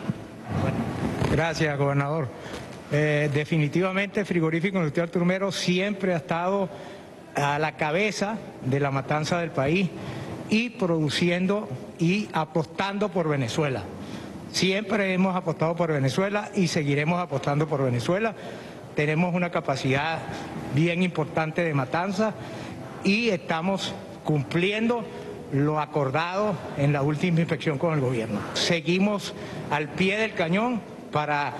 Gracias, gobernador. Eh, definitivamente el frigorífico industrial Turmero siempre ha estado a la cabeza de la matanza del país y produciendo y apostando por Venezuela. Siempre hemos apostado por Venezuela y seguiremos apostando por Venezuela. Tenemos una capacidad bien importante de matanza y estamos cumpliendo lo acordado en la última inspección con el gobierno. Seguimos al pie del cañón para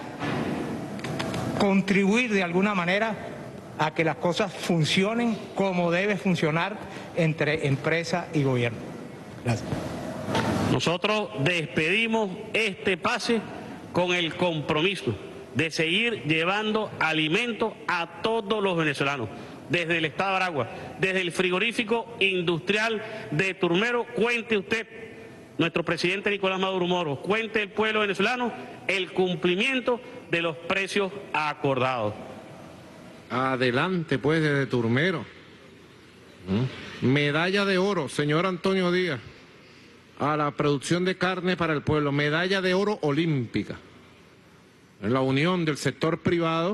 contribuir de alguna manera a que las cosas funcionen como debe funcionar entre empresa y gobierno. Gracias. Nosotros despedimos este pase con el compromiso de seguir llevando alimento a todos los venezolanos, desde el estado de Aragua, desde el frigorífico industrial de Turmero. Cuente usted, nuestro presidente Nicolás Maduro Moros, cuente el pueblo venezolano el cumplimiento de los precios acordados. Adelante, pues, desde Turmero. ¿Mm? Medalla de oro, señor Antonio Díaz, a la producción de carne para el pueblo. Medalla de oro olímpica. En la unión del sector privado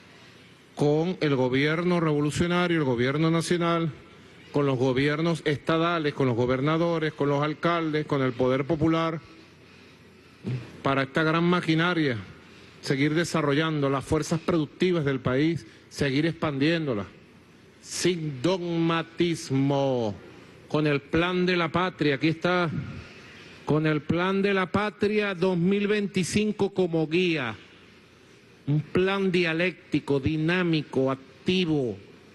con el gobierno revolucionario, el gobierno nacional, con los gobiernos estadales, con los gobernadores, con los alcaldes, con el poder popular, para esta gran maquinaria, seguir desarrollando las fuerzas productivas del país, seguir expandiéndolas, sin dogmatismo, con el plan de la patria. Aquí está, con el plan de la patria dos mil veinticinco como guía, un plan dialéctico, dinámico, activo,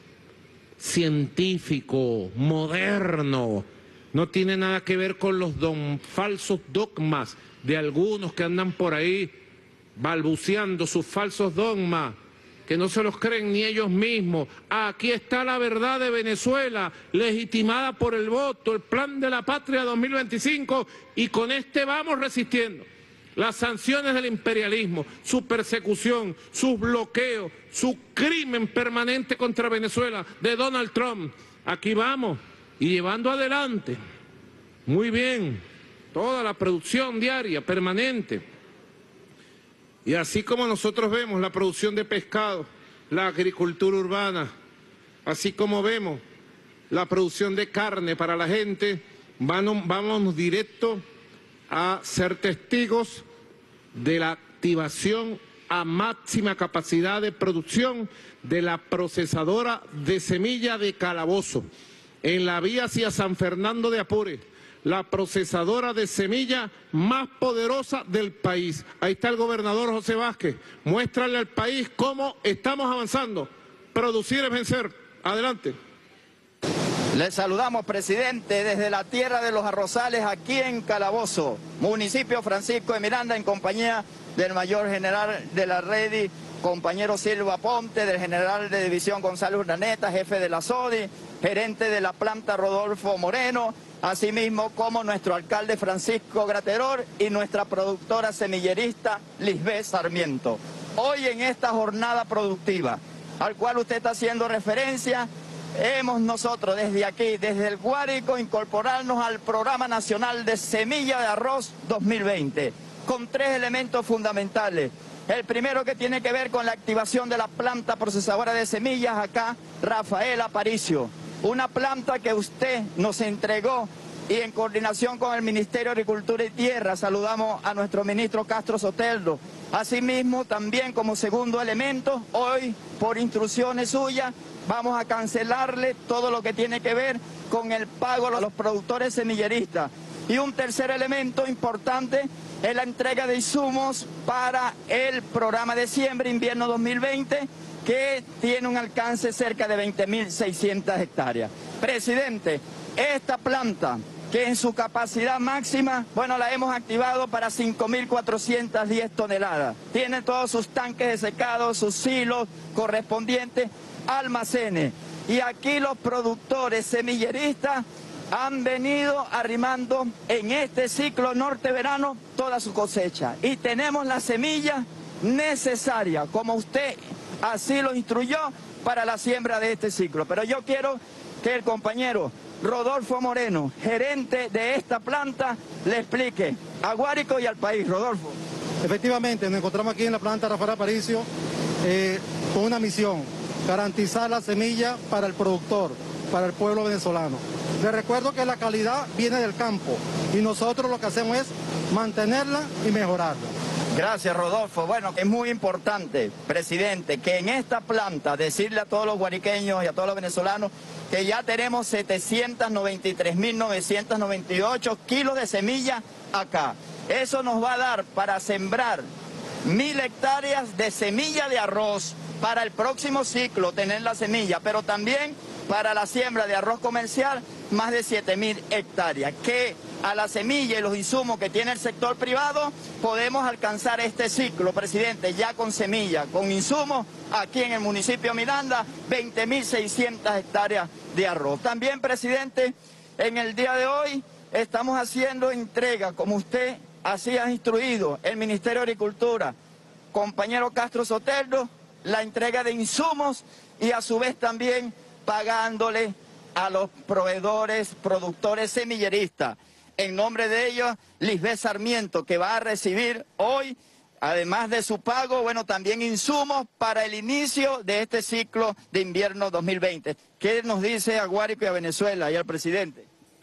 científico, moderno. No tiene nada que ver con los don, falsos dogmas de algunos que andan por ahí balbuceando sus falsos dogmas, que no se los creen ni ellos mismos. Aquí está la verdad de Venezuela, legitimada por el voto, el plan de la patria dos mil veinticinco, y con este vamos resistiendo las sanciones del imperialismo, su persecución, sus bloqueos, su crimen permanente contra Venezuela de Donald Trump. Aquí vamos, y llevando adelante, muy bien, toda la producción diaria, permanente. Y así como nosotros vemos la producción de pescado, la agricultura urbana, así como vemos la producción de carne para la gente, vamos, vamos directo a ser testigos de la activación a máxima capacidad de producción de la procesadora de semilla de Calabozo, en la vía hacia San Fernando de Apure, la procesadora de semilla más poderosa del país. Ahí está el gobernador José Vázquez. Muéstrale al país cómo estamos avanzando. Producir es vencer. Adelante. Les saludamos, presidente, desde la tierra de los arrozales, aquí en Calabozo, municipio Francisco de Miranda, en compañía del mayor general de la Redi, compañero Silva Ponte, del general de división Gonzalo Urdaneta, jefe de la SODI, gerente de la planta Rodolfo Moreno, asimismo como nuestro alcalde Francisco Graterol y nuestra productora semillerista Lisbeth Sarmiento. Hoy en esta jornada productiva, al cual usted está haciendo referencia, hemos nosotros desde aquí, desde el Guárico, incorporarnos al Programa Nacional de Semilla de Arroz dos mil veinte, con tres elementos fundamentales. El primero, que tiene que ver con la activación de la planta procesadora de semillas acá, Rafael Aparicio. Una planta que usted nos entregó y en coordinación con el Ministerio de Agricultura y Tierra saludamos a nuestro ministro Castro Soteldo. Asimismo, también como segundo elemento, hoy por instrucciones suyas vamos a cancelarle todo lo que tiene que ver con el pago a los productores semilleristas. Y un tercer elemento importante es la entrega de insumos para el programa de siembra invierno dos mil veinte, que tiene un alcance cerca de veinte mil seiscientas hectáreas. Presidente, esta planta, que en su capacidad máxima, bueno, la hemos activado para cinco mil cuatrocientas diez toneladas. Tiene todos sus tanques de secado, sus silos correspondientes, almacenes. Y aquí los productores semilleristas han venido arrimando en este ciclo norte-verano toda su cosecha. Y tenemos la semilla necesaria, como usted así lo instruyó, para la siembra de este ciclo. Pero yo quiero que el compañero Rodolfo Moreno, gerente de esta planta, le explique a Guárico y al país. Rodolfo. Efectivamente, nos encontramos aquí en la planta Rafael Aparicio eh, con una misión: garantizar la semilla para el productor, para el pueblo venezolano. Les recuerdo que la calidad viene del campo y nosotros lo que hacemos es mantenerla y mejorarla. Gracias, Rodolfo. Bueno, es muy importante, presidente, que en esta planta decirle a todos los guariqueños y a todos los venezolanos que ya tenemos setecientos noventa y tres mil novecientos noventa y ocho kilos de semilla acá. Eso nos va a dar para sembrar mil hectáreas de semilla de arroz para el próximo ciclo, tener la semilla, pero también para la siembra de arroz comercial, más de siete mil hectáreas, que a la semilla y los insumos que tiene el sector privado podemos alcanzar este ciclo, presidente, ya con semilla, con insumos, aquí en el municipio de Miranda, veinte mil seiscientas hectáreas de arroz. También, presidente, en el día de hoy estamos haciendo entrega, como usted así ha instruido, el Ministerio de Agricultura, compañero Castro Soteldo, la entrega de insumos y a su vez también pagándole a los proveedores, productores semilleristas. En nombre de ellos, Lisbeth Sarmiento, que va a recibir hoy, además de su pago, bueno, también insumos para el inicio de este ciclo de invierno dos mil veinte. ¿Qué nos dice a Guárico y a Venezuela y al presidente?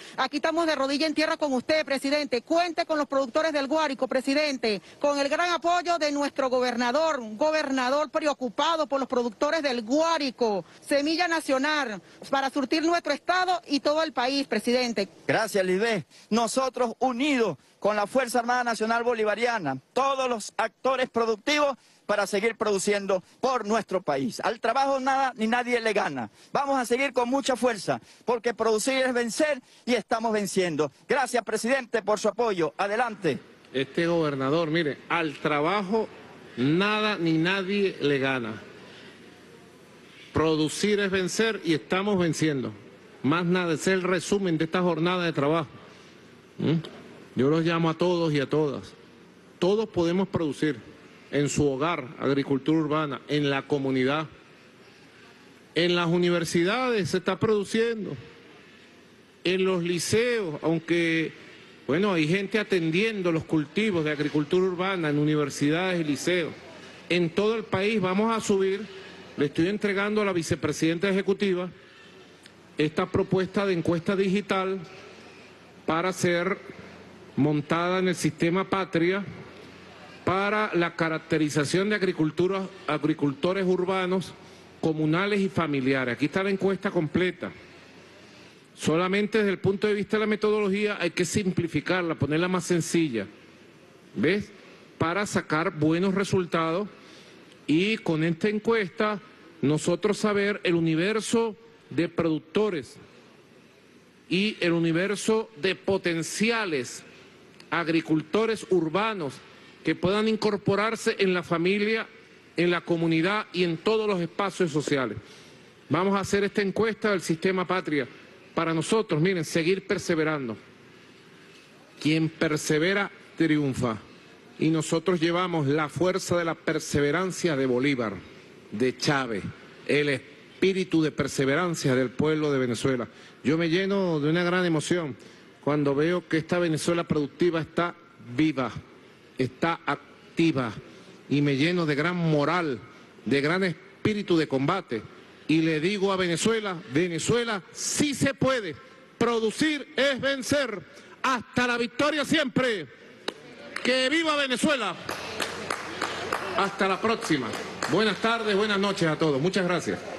Aquí estamos de rodilla en tierra con usted, presidente. Cuente con los productores del Guárico, presidente, con el gran apoyo de nuestro gobernador, un gobernador preocupado por los productores del Guárico, semilla nacional, para surtir nuestro estado y todo el país, presidente. Gracias, Lisbeth. Nosotros unidos con la Fuerza Armada Nacional Bolivariana, todos los actores productivos, para seguir produciendo por nuestro país. Al trabajo nada ni nadie le gana. Vamos a seguir con mucha fuerza, porque producir es vencer y estamos venciendo. Gracias, presidente, por su apoyo. Adelante. Este gobernador, mire, al trabajo nada ni nadie le gana. Producir es vencer y estamos venciendo. Más nada, ese es el resumen de esta jornada de trabajo. ¿Mm? Yo los llamo a todos y a todas. Todos podemos producir. En su hogar, agricultura urbana, en la comunidad. En las universidades se está produciendo. En los liceos, aunque, bueno, hay gente atendiendo los cultivos de agricultura urbana en universidades y liceos. En todo el país vamos a subir, le estoy entregando a la vicepresidenta ejecutiva esta propuesta de encuesta digital para ser montada en el sistema Patria, para la caracterización de agricultura, agricultores urbanos, comunales y familiares. Aquí está la encuesta completa. Solamente desde el punto de vista de la metodología hay que simplificarla, ponerla más sencilla, ¿ves? Para sacar buenos resultados y con esta encuesta nosotros saber el universo de productores y el universo de potenciales agricultores urbanos que puedan incorporarse en la familia, en la comunidad y en todos los espacios sociales. Vamos a hacer esta encuesta del sistema Patria para nosotros, miren, seguir perseverando. Quien persevera, triunfa. Y nosotros llevamos la fuerza de la perseverancia de Bolívar, de Chávez, el espíritu de perseverancia del pueblo de Venezuela. Yo me lleno de una gran emoción cuando veo que esta Venezuela productiva está viva, está activa, y me lleno de gran moral, de gran espíritu de combate, y le digo a Venezuela, Venezuela sí se puede, producir es vencer, hasta la victoria siempre, que viva Venezuela, hasta la próxima, buenas tardes, buenas noches a todos, muchas gracias.